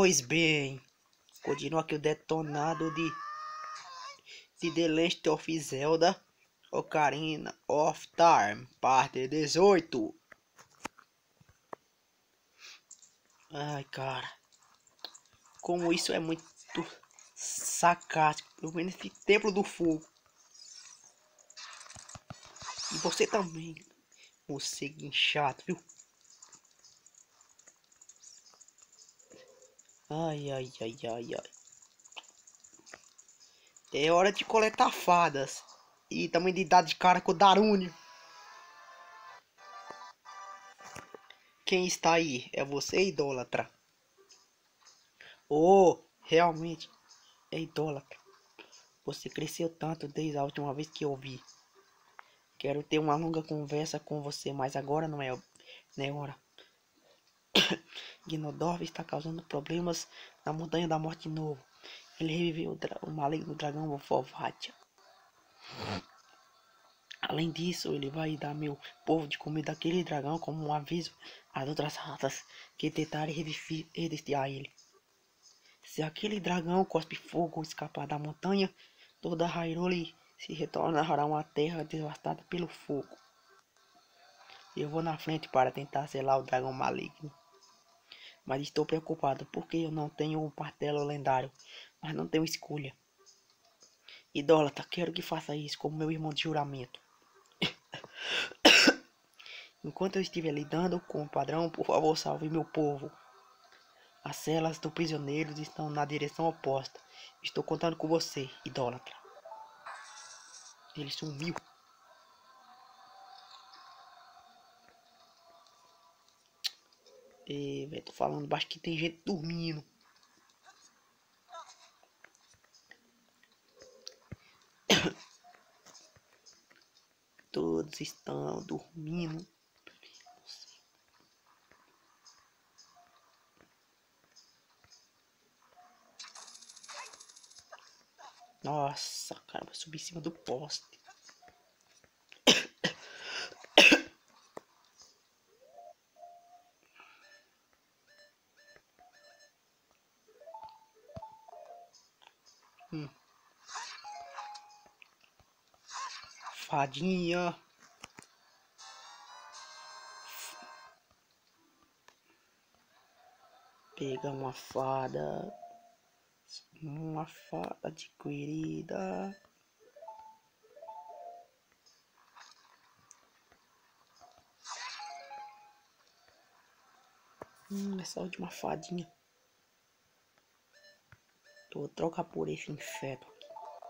Pois bem, continua aqui o detonado de The Legend of Zelda Ocarina of Time, parte 18. Ai, cara, como isso é muito sarcástico. Eu vendo esse Templo do Fogo. E você também, você chato, viu? Ai, ai, ai, ai, ai. É hora de coletar fadas. E também de dar de cara com o Darune. Quem está aí? É você, idólatra? Oh, realmente é idólatra. Você cresceu tanto desde a última vez que eu vi. Quero ter uma longa conversa com você, mas agora não é hora. Gnodorf está causando problemas na Montanha da Morte de novo. Ele reviveu o maligno dragão Volvatia. Além disso, ele vai dar meu povo de comida daquele dragão como um aviso às outras raças que tentarem resistir a ele. Se aquele dragão cospe fogo escapar da montanha, toda Hyrule se retornará uma terra devastada pelo fogo. Eu vou na frente para tentar selar o dragão maligno. Mas estou preocupado porque eu não tenho um martelo lendário, mas não tenho escolha. Idólatra, quero que faça isso como meu irmão de juramento. Enquanto eu estiver lidando com o padrão, por favor, salve meu povo. As celas dos prisioneiros estão na direção oposta. Estou contando com você, idólatra. Ele sumiu. Velho, tô falando baixo que tem gente dormindo. Todos estão dormindo. Nossa, cara, vai subir em cima do poste. Fadinha. Pega uma fada. Uma fada adquirida. Essa última fadinha. Eu vou trocar por esse inseto aqui.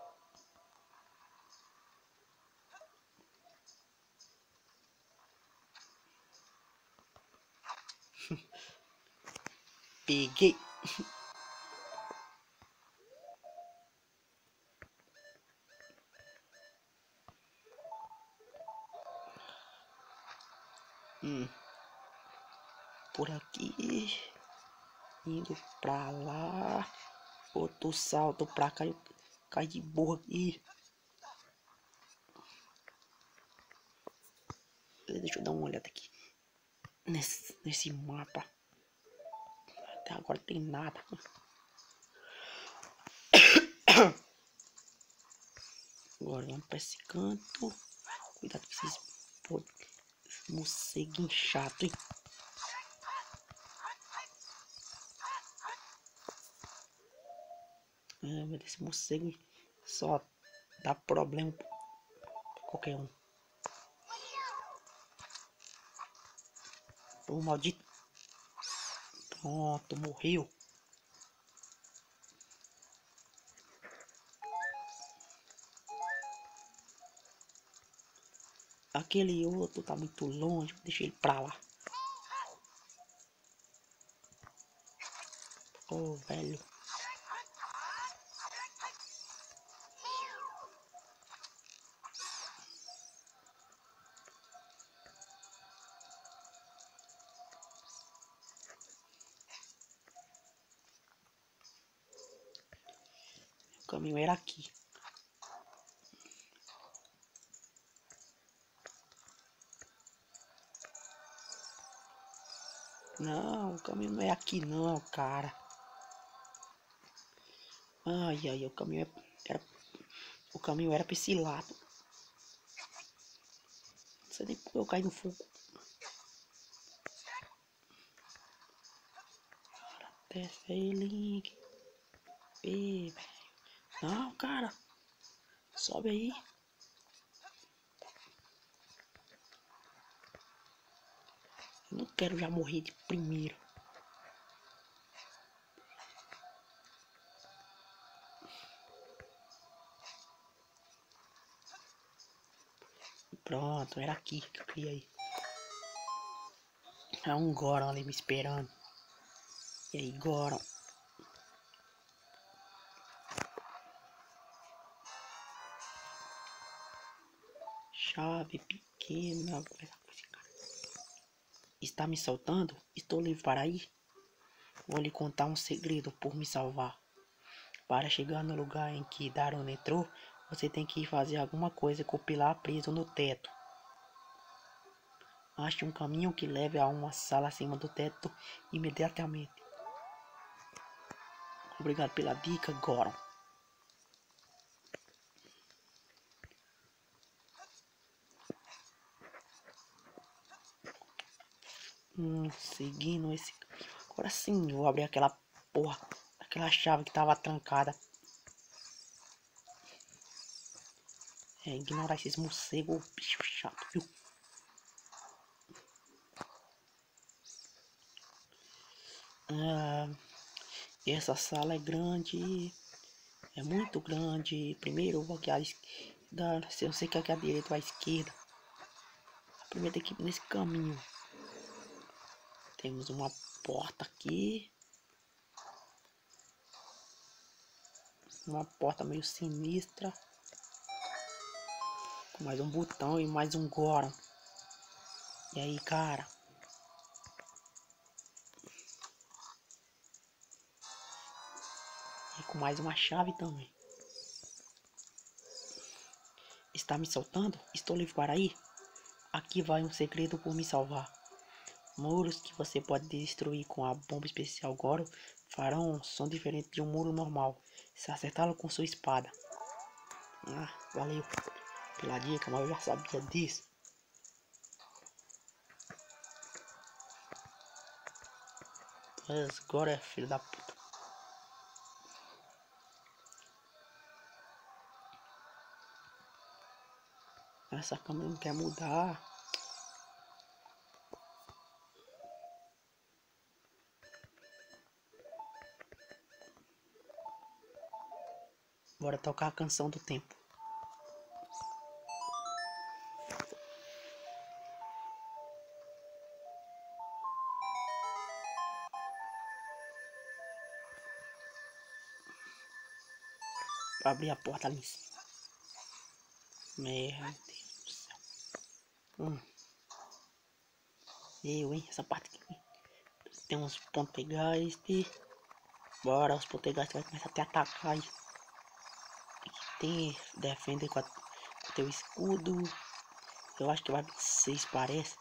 Peguei. Por aqui. Indo pra lá. Outro salto pra cá. Cai de boa aqui. Deixa eu dar uma olhada aqui. Nesse mapa. Até agora tem nada. Agora vamos pra esse canto. Cuidado com esses morceguinhos chato, hein? Mas esse morcego só dá problema pra qualquer um. Ô, maldito. Pronto, morreu. Aquele outro tá muito longe, deixa ele pra lá. Ô, velho. O caminho era aqui. Não, o caminho não é aqui não, cara. Ai, ai, o caminho era pra esse lado. Não sei nem porque eu caí no fogo. Desce aí, Link. Ih, velho. Não, cara. Sobe aí. Eu não quero já morrer de primeiro. Pronto, era aqui que eu queria ir. É um Goron ali me esperando. E aí, Goron? Chave pequena. Vou conversar com esse cara. Está me soltando? Estou livre para ir? Vou lhe contar um segredo por me salvar. Para chegar no lugar em que Daron entrou, você tem que ir fazer alguma coisa com o pilar preso no teto. Ache um caminho que leve a uma sala acima do teto imediatamente. Obrigado pela dica, Goron. Seguindo esse... Agora sim, vou abrir aquela porra, aquela chave que tava trancada. Ignorar esses morcegos, bicho chato, viu? Essa sala é grande, é muito grande. Primeiro eu vou aqui à esquerda, se eu sei que aqui à direita ou à esquerda. Primeiro tem que ir nesse caminho. Temos uma porta aqui. Uma porta meio sinistra. Com mais um botão e mais um Goron. E aí, cara? E com mais uma chave também. Está me soltando? Estou livre para ir? Aqui vai um segredo por me salvar. Muros que você pode destruir com a bomba especial Goron farão um som diferente de um muro normal, se acertá-lo com sua espada. Valeu pela dica, mas eu já sabia disso. Mas agora é filho da puta. Essa câmera não quer mudar. Bora tocar a canção do tempo. Pra abrir a porta ali em cima. Meu Deus do céu. Hein? Essa parte aqui. Tem uns poltergeist. Bora, os poltergeist vai começar a te atacar aí. Tem defender com o teu escudo. Eu acho que vai 6, parece.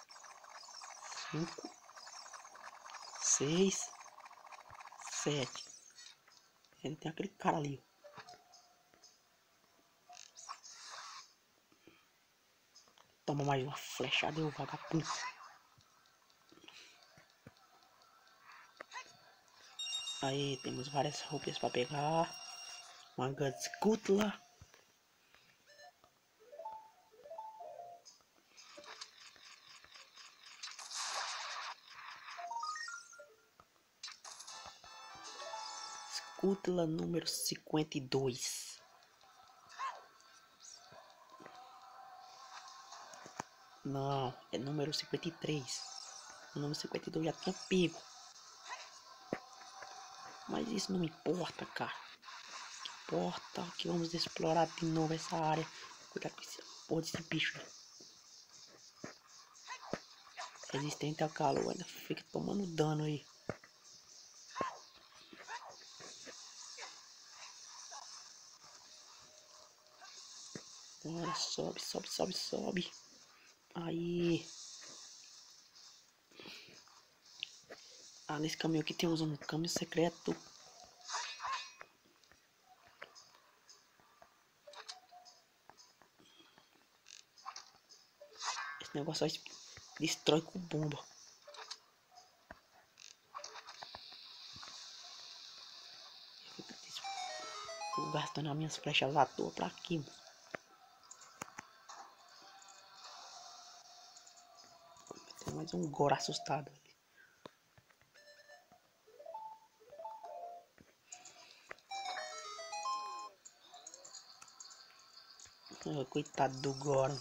5, 6, 7. Ele tem aquele cara ali. Toma mais uma flechada, eu vagabundo. Aí temos várias roupas para pegar. Uma Gutscutla. Scutla número 52. Não, é número 53. O número 52 já tinha pego. Mas isso não importa, cara. Importa que vamos explorar de novo essa área. Cuidado com esse porra desse bicho. Resistente ao calor, ainda fica tomando dano aí. Bora, sobe, sobe, sobe, sobe. Aí. Nesse caminho aqui temos um caminho secreto. O negócio só destrói com bomba. Tô gastando as minhas flechas à toa pra aqui. Tem mais um Goro assustado. Coitado do Goro.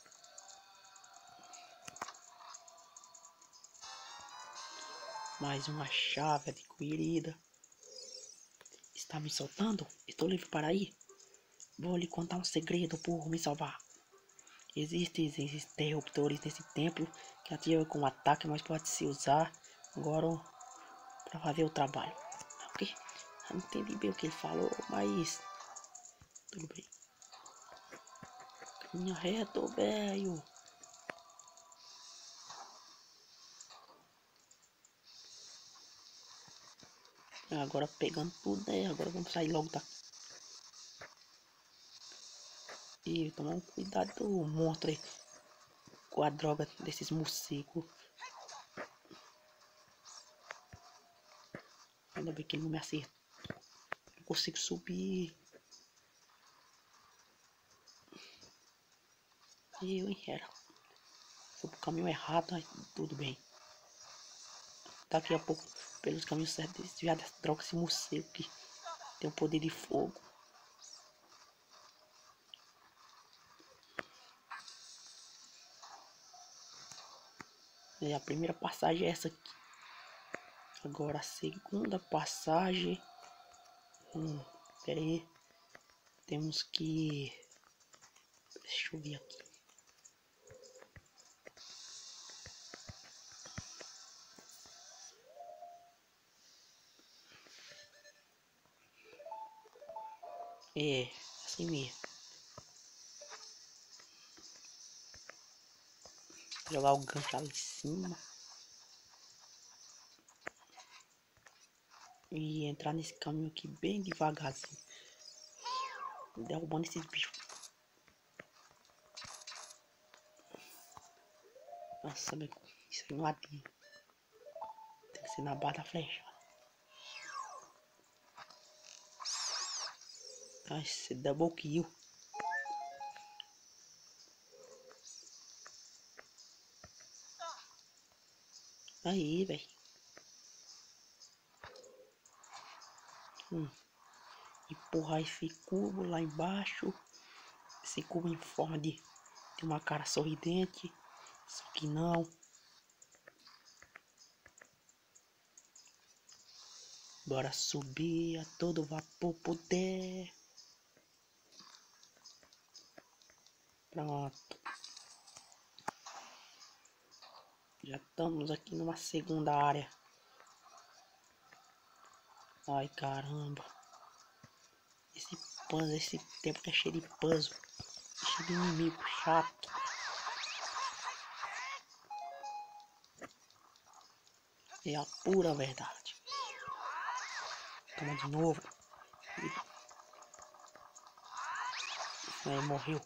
Mais uma chave adquirida. Está me soltando? Estou livre para ir? Vou lhe contar um segredo por me salvar. Existem interruptores nesse templo que ativam com ataque, mas pode se usar agora para fazer o trabalho. Ok? Eu não entendi bem o que ele falou, mas tudo bem. Caminha reto, velho. Agora pegando tudo, né? Agora vamos sair logo daqui. E tomar um cuidado do monstro aí. Com a droga desses morcegos. Ainda bem que ele não me acerta. Não consigo subir. Eu era. Fui pro caminho errado, mas tudo bem. Daqui a pouco, pelos caminhos certos, desviar das drogas esse morcego que tem o poder de fogo. E a primeira passagem é essa aqui. Agora a segunda passagem. Pera aí. Temos que... Deixa eu ver aqui. É, assim mesmo. Jogar o gancho lá em cima. E entrar nesse caminho aqui bem devagarzinho. Derrubando esses bichos. Nossa, isso aí não atinge. Tem que ser na barra da flecha. Ai, esse double kill. Aí, velho. Empurrar esse cubo lá embaixo. Esse cubo em forma de uma cara sorridente. Só que não. Bora subir a todo vapor poder. Pronto. Já estamos aqui numa segunda área. Ai, caramba. Esse puzzle, esse tempo que é cheio de puzzle. Cheio de inimigo chato. É a pura verdade. Toma de novo. Aí morreu.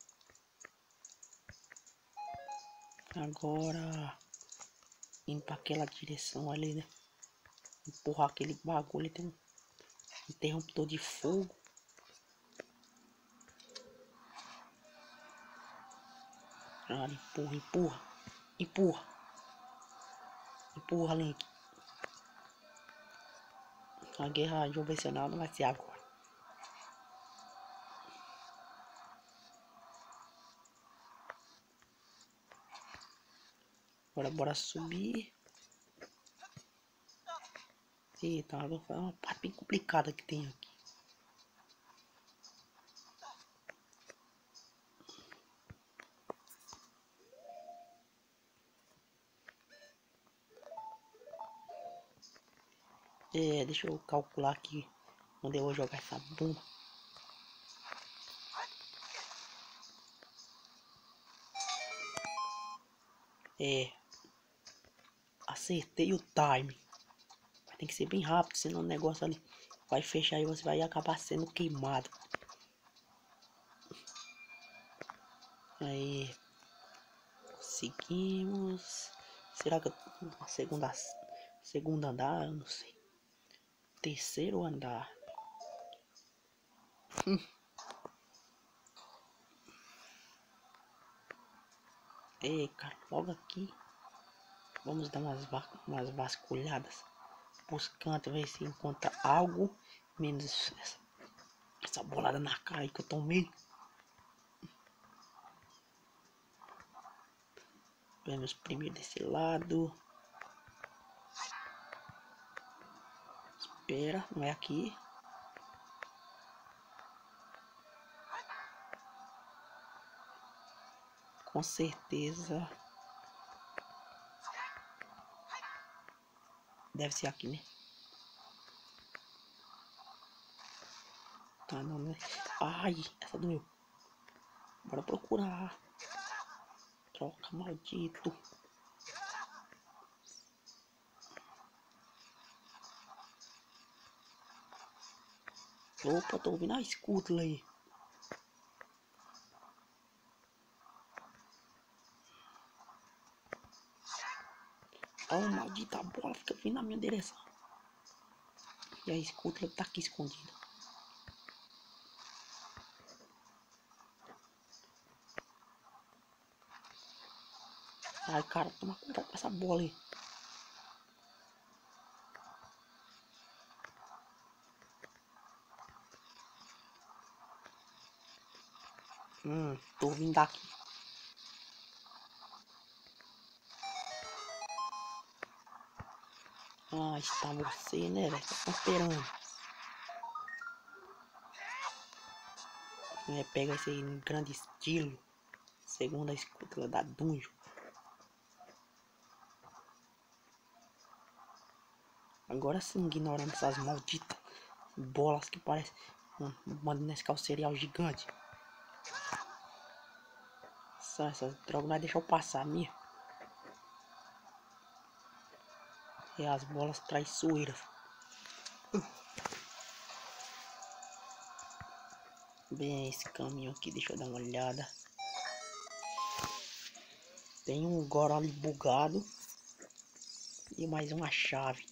Agora indo para aquela direção ali, né? Empurrar aquele bagulho. Tem um interruptor de fogo. Ah, empurra, empurra. Empurra. Empurra, Link. A guerra convencional não vai ser agora. Agora bora subir. Eita, agora é uma parte bem complicada que tem aqui. É, deixa eu calcular aqui onde eu vou jogar essa bomba. É, acertei o time. Mas tem que ser bem rápido, senão o negócio ali vai fechar e você vai acabar sendo queimado. Aí, Seguimos. Será que a segunda andar? Eu não sei. Terceiro andar. Ei, cara, logo aqui. Vamos dar umas vasculhadas pros cantos, ver se encontra algo. Menos essa bolada na cara aí que eu tomei. Vamos primeiro desse lado. Espera, não é aqui. Com certeza. Deve ser aqui, né? Tá, não, né? Ai, essa doeu. Bora procurar. Troca, maldito. Opa, tô ouvindo a escuta aí. Ó, maldita bola fica vindo na minha direção. E a escuta tá aqui escondida. Ai, cara, toma cuidado com essa bola aí. Tô vindo daqui. Ah, está você, né, velho? Tá esperando. Pega esse aí em grande estilo. Segundo a escuta da Dungeon. Agora sim, ignorando essas malditas bolas que parecem uma Nescau cereal gigante. Essas drogas não vai deixar eu passar mesmo. E as bolas traiçoeiras. Bem, esse caminho aqui, deixa eu dar uma olhada. Tem um Goron ali bugado. E mais uma chave.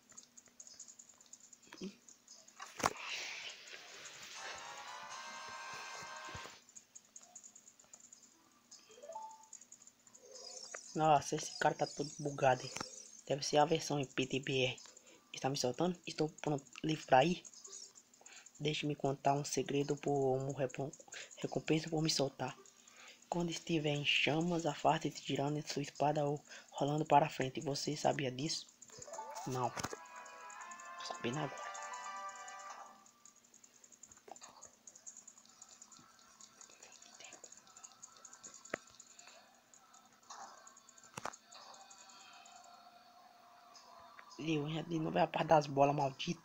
Nossa, esse cara tá todo bugado, hein? Deve ser a versão em PTBR. Está me soltando? Estou pronto, livre pra ir? Deixe-me contar um segredo por recompensa por me soltar. Quando estiver em chamas, afaste-se girando em sua espada ou rolando para frente. Você sabia disso? Não. Tô sabendo agora. Eu já de novo é a parte das bolas malditas.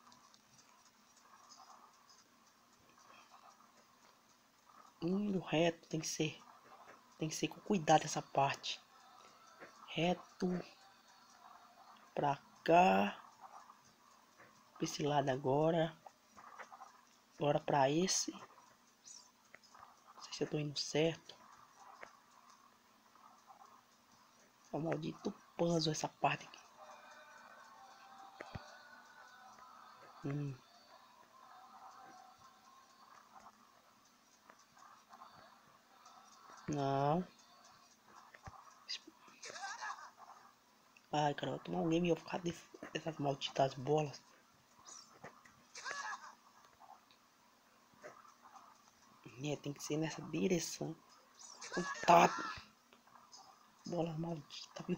Indo reto, tem que ser com cuidado essa parte. Reto pra cá. Pra esse lado agora. Agora pra esse. Não sei se eu tô indo certo. É um maldito puzzle essa parte aqui. Não. Ai, cara, eu vou tomar um game e eu vou ficar dessas malditas bolas. Tem que ser nessa direção. Contato. Bola maldita, viu?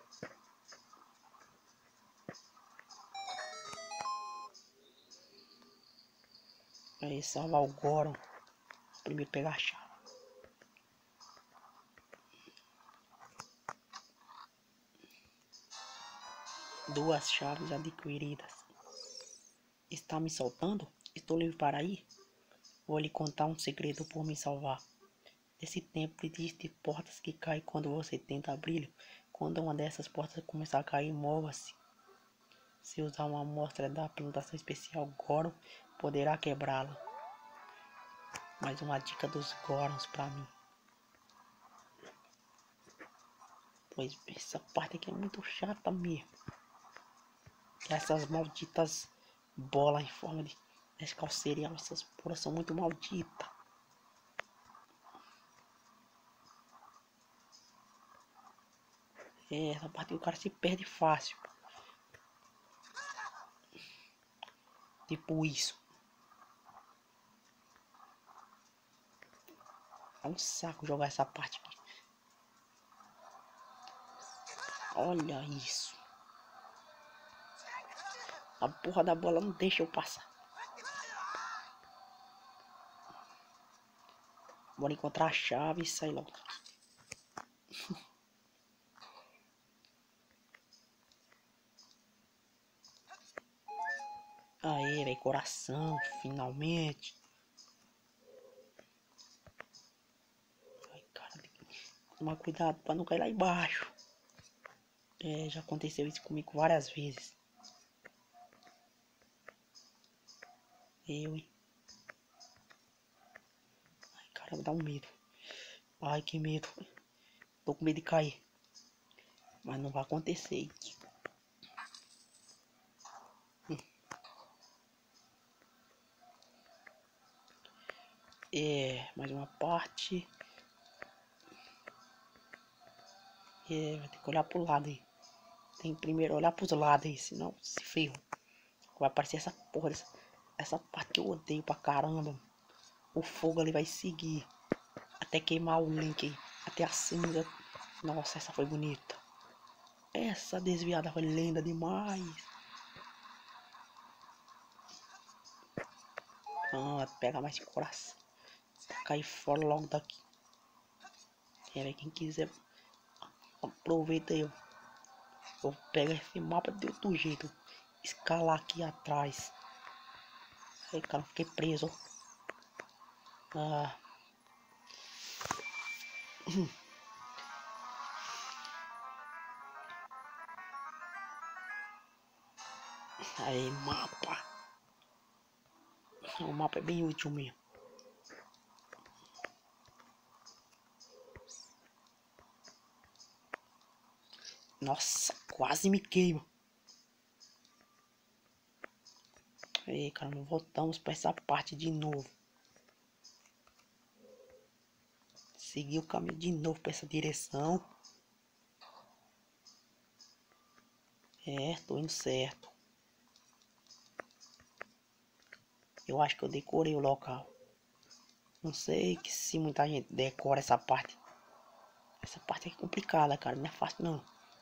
Aí, salvar o Goron. Primeiro pegar a chave. Duas chaves adquiridas. Está me soltando? Estou livre para ir? Vou lhe contar um segredo por me salvar. Nesse tempo existem portas que caem quando você tenta abri-lo. Quando uma dessas portas começar a cair, mova-se. Se usar uma amostra da plantação especial Goron, poderá quebrá-la. Mais uma dica dos Gorons pra mim. Pois essa parte aqui é muito chata mesmo. Essas malditas bolas em forma de Nescau cereal, essas porras são muito malditas. É, essa parte o cara se perde fácil. Tipo isso. É um saco jogar essa parte aqui. Olha isso. A porra da bola não deixa eu passar. Bora encontrar a chave e sair logo daqui. Aê, velho, coração, finalmente. Ai, cara, tem que tomar cuidado pra não cair lá embaixo. É, já aconteceu isso comigo várias vezes. Hein? Ai, cara, dá um medo. Ai, que medo. Tô com medo de cair. Mas não vai acontecer isso. É, mais uma parte. É, vai ter que olhar pro lado aí. Tem que primeiro olhar pros lados aí, senão se ferro. Vai aparecer essa porra essa parte que eu odeio pra caramba. O fogo ali vai seguir. Até queimar o link aí. Até a cinza. Nossa, essa foi bonita. Essa desviada foi linda demais. Ah, pega mais coração. Cair fora logo daqui. É, quem quiser, aproveita aí. Eu pego esse mapa de outro jeito. Escalar aqui atrás. Aí, cara, fiquei preso. Ah. Aí, mapa. O mapa é bem útil mesmo. Nossa, quase me queimo. Aí, cara, não voltamos pra essa parte de novo. Seguir o caminho de novo pra essa direção. É, tô indo certo. Eu acho que eu decorei o local. Não sei que se muita gente decora essa parte. Essa parte é complicada, cara. Não é fácil não.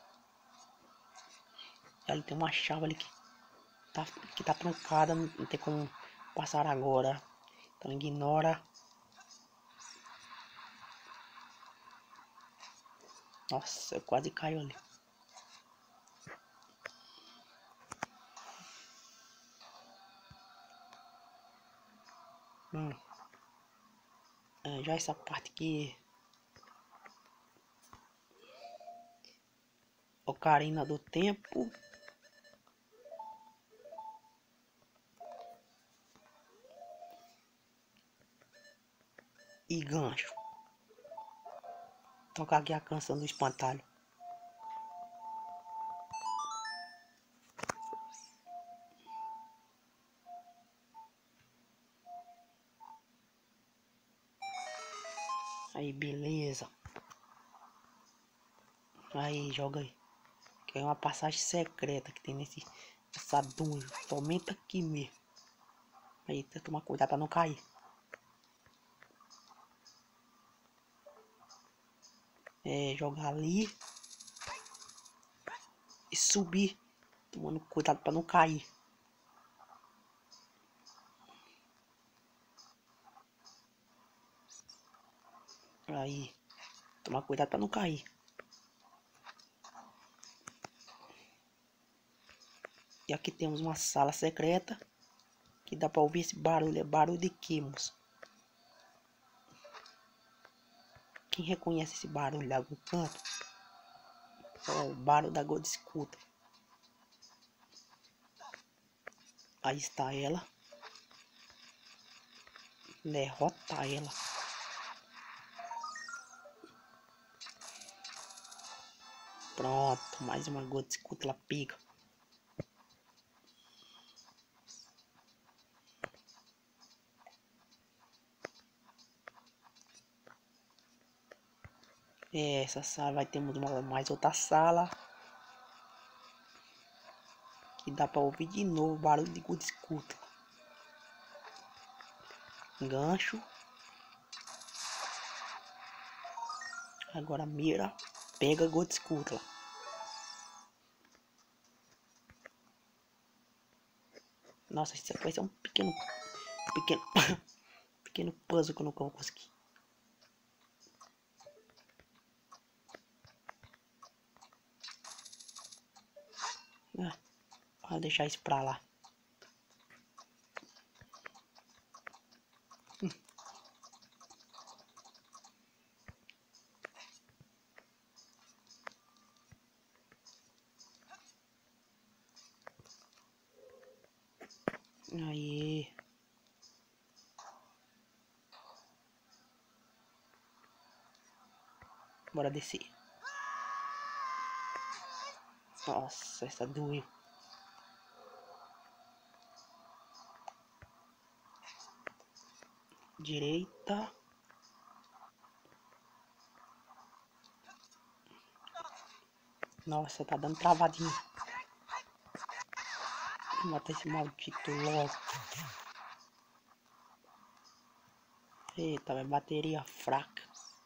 E ali tem uma chave ali que tá trancada. Não tem como passar agora. Então ignora. Nossa, eu quase caio ali. Já essa parte aqui. Ocarina do Tempo. E gancho. Tocar aqui a canção do espantalho. Aí, beleza. Aí, joga aí. Que é uma passagem secreta que tem essa dungeon. Somente aqui mesmo. Aí, tem que tomar cuidado pra não cair. É, jogar ali. E subir. Tomando cuidado pra não cair. Aí. Tomar cuidado pra não cair. E aqui temos uma sala secreta. Que dá pra ouvir esse barulho. É barulho de quimos. Quem reconhece esse barulho de algum canto? É o barulho da Gold Scooter. Aí está ela. Derrota ela. Pronto, mais uma gota de escutla pica. Essa sala vai ter mais outra sala. Que dá pra ouvir de novo o barulho de gota de escutla. Gancho. Agora mira. Pega gota de escutla. Nossa, isso aqui vai ser um pequeno pequeno puzzle que eu nunca vou conseguir. Ah, vou deixar isso pra lá. Aí. Bora descer. Nossa, essa doeu. Direita. Nossa, tá dando travadinho. Vou matar esse maldito logo. Eita, vai bateria fraca.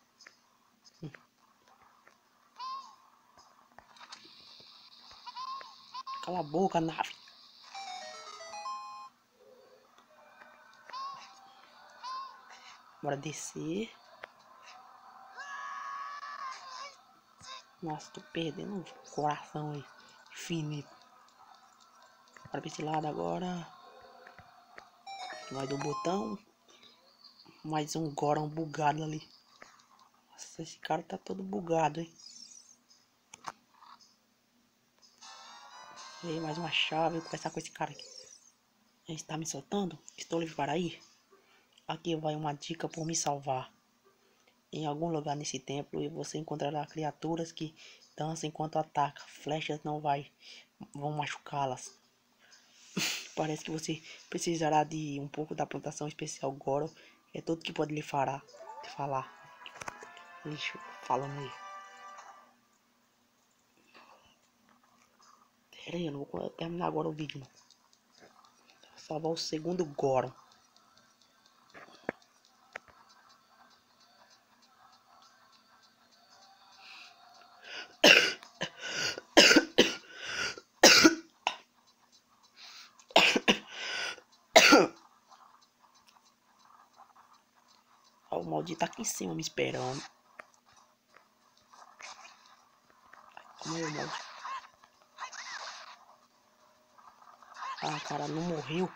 Cala a boca, nave. Bora descer. Nossa, tô perdendo o coração aí. Infinito. Bora pra esse lado agora. Vai do botão. Mais um Goron bugado ali. Nossa, esse cara tá todo bugado, hein. E aí, mais uma chave. Vou conversar com esse cara aqui. Ele está me soltando? Estou livre para ir? Aqui vai uma dica por me salvar. Em algum lugar nesse templo você encontrará criaturas que dançam enquanto atacam. Flechas não vão machucá-las. Parece que você precisará de um pouco da plantação especial Goro. É tudo que pode lhe falar. Lixo, falando aí. Pera aí, eu não vou terminar agora o vídeo, não. Vou salvar o segundo Goro. O maldito tá aqui em cima me esperando. Como é o maldito? Ah, cara, não morreu.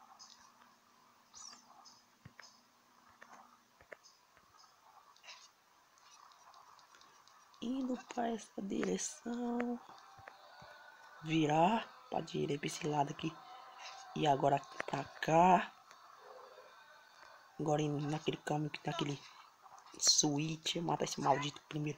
Indo pra essa direção. Virar pra direita, pra esse lado aqui. E agora pra cá. Agora indo naquele caminho que tem aquele switch. Mata esse maldito primeiro.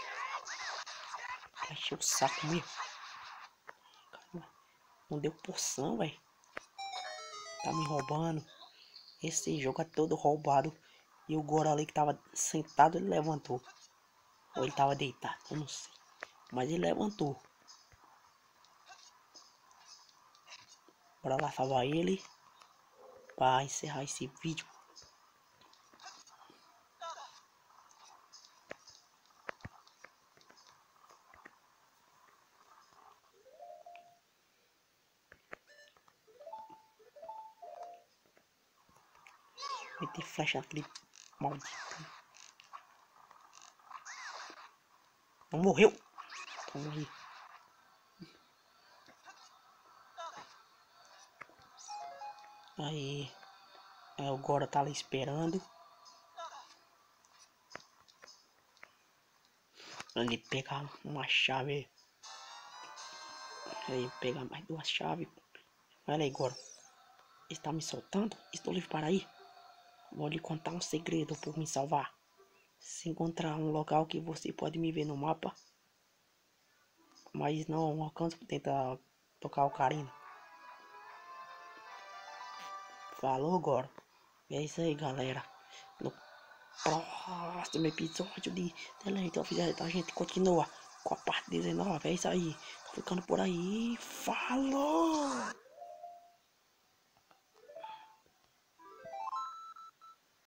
Vai encher o saco mesmo. Caramba, não deu porção, velho. Tá me roubando. Esse jogo é todo roubado. E o Goro ali que tava sentado, ele levantou. Ou ele tava deitado, eu não sei. Mas ele levantou. Bora lá salvar ele. Pra encerrar esse vídeo. Meter flecha naquele maldito. Não morreu. Toma aí. Aí. O Goro tá ali esperando. Ele pegar uma chave. Aí pegar mais duas chaves. Olha aí, Goro. Está me soltando? Estou livre para ir. Vou lhe contar um segredo por me salvar. Se encontrar um local que você pode me ver no mapa, mas não alcança pra tentar tocar o Karina. Falou agora. É isso aí, galera. No próximo episódio de The Legend of Zelda, a gente continua com a parte 19. É isso aí. Tô ficando por aí. Falou!